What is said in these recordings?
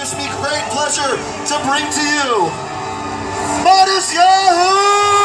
gives me great pleasure to bring to you Modest Yahoo!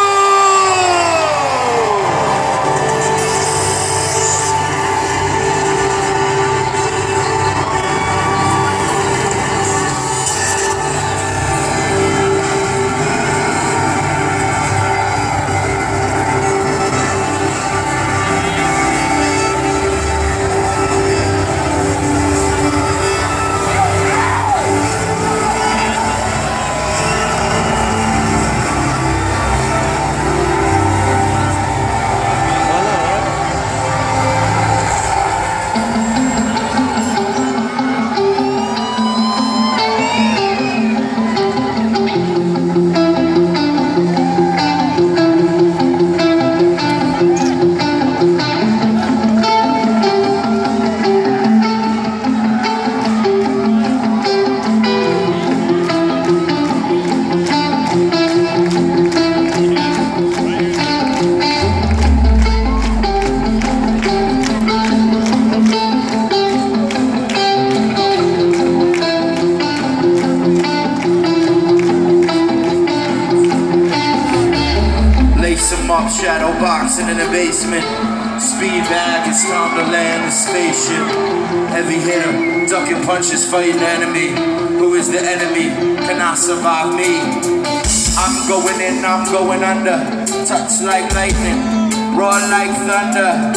Up, shadow boxing in the basement. Speed bag, it's time to land the spaceship. Heavy hitter, ducking punches, fighting enemy. Who is the enemy? Cannot survive me. I'm going in, I'm going under. Touch like lightning, roar like thunder.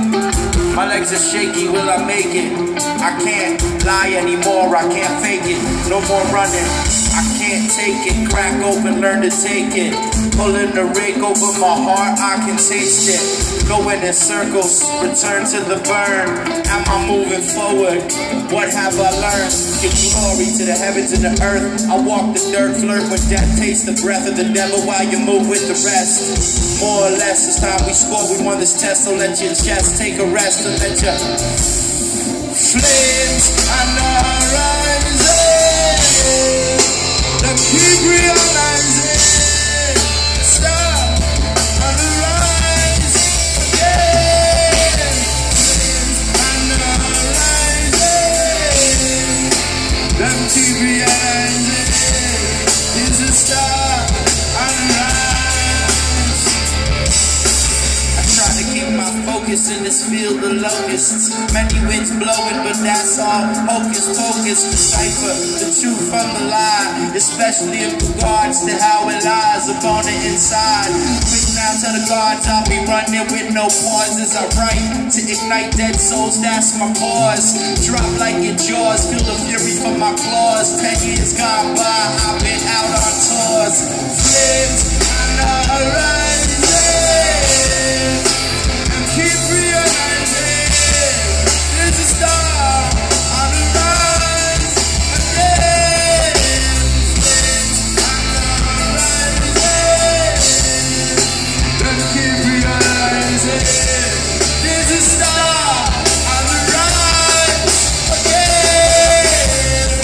My legs are shaky, will I make it? I can't lie anymore, I can't fake it. No more running, I can't take it. Crack open, learn to take it. Pulling the rake over my heart, I can taste it. Going in circles, return to the burn. Am I moving forward? What have I learned? Give glory to the heavens and the earth. I walk the dirt, flirt with death. Taste the breath of the devil while you move with the rest. More or less, it's time we score. We won this test, so let your chest take a rest and let your flames on the horizon. Let keep realizing. In this field of locusts, many winds blowing, but that's all hocus pocus. Decipher the truth from the lie, especially in regards to how it lies upon the inside. Quick now to the guards, I'll be running with no pause as I write to ignite dead souls. That's my cause. Drop like in jaws, feel the fury from my claws. 10 years gone by, I've been out on tours. Flames on the horizon. Keep realizing there's a star on the rise again. On the horizon. Let's keep realizing there's a star on the rise again.